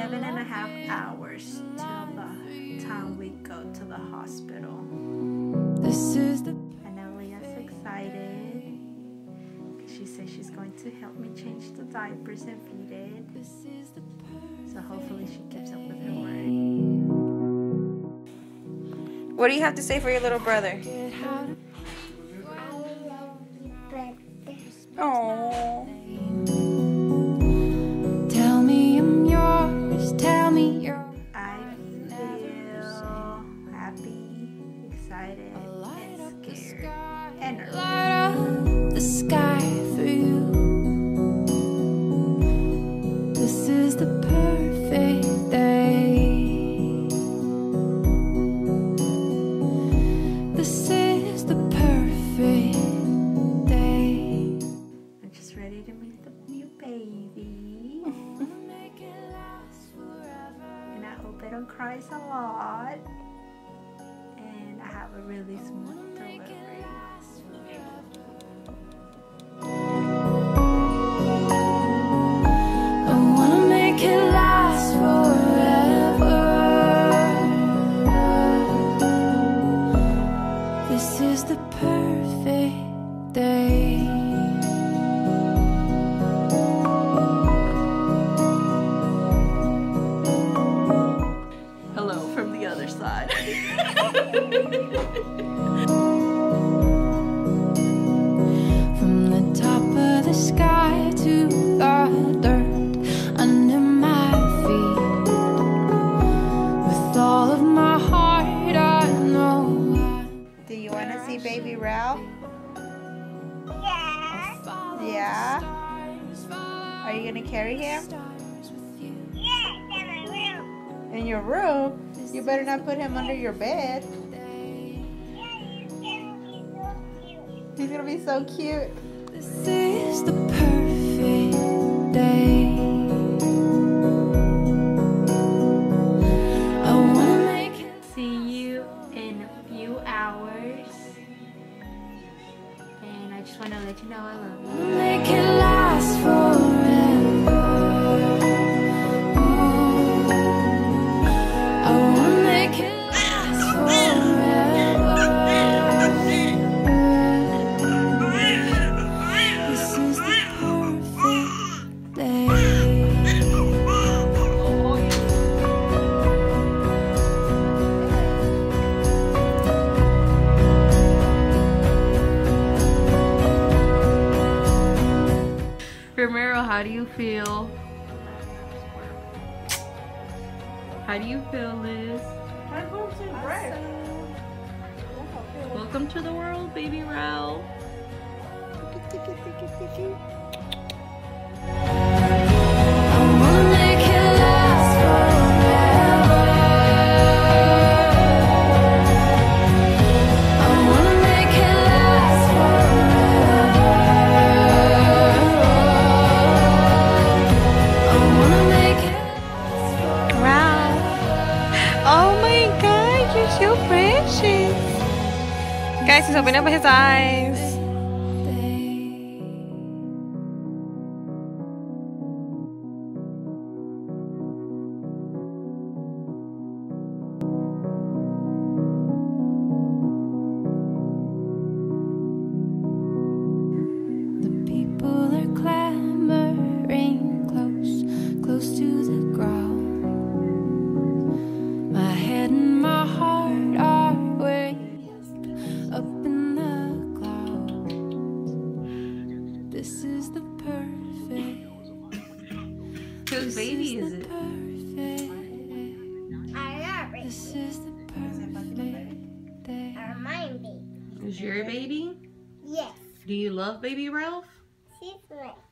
11.5 hours till the time we go to the hospital. I know Leah's excited. She says she's going to help me change the diapers and feed it. So hopefully she keeps up with her word. What do you have to say for your little brother? Oh. Tell me I'm yours. Tell me you're. I feel happy, excited, and scared, and nervous. Light up the sky for you. This is the perfect day. This is the perfect day. I'm just ready to meet the new baby. And I hope I don't cry a lot. And I have a really smooth delivery. I wanna make it last forever. This is the perfect day. Hello from the other side. From the top of the sky to the dirt under my feet. With all of my heart, I know Do you want to see baby Ralph? Yeah? Are you going to carry him? In your room? You better not put him under your bed. He's gonna be so cute. this is the perfect day. I wanna make it. See you in a few hours. And I just want to let you know I love you. Make it last forever. I wanna make it last forever. This is the perfect day. Romero, how do you feel? How do you feel, Liz? Welcome to the world, baby Ralph. I wanna make it last forever. I wanna make it last forever. I wanna make it last forever. Ralph. Oh my God, you're so precious. Guys, he's opening up his eyes. The people are clamoring close to the ground. My head and my heart are way up in the clouds. This is the perfect. Whose baby is it? This is the perfect day. Is your baby? Yes, Do you love baby Ralph? she's my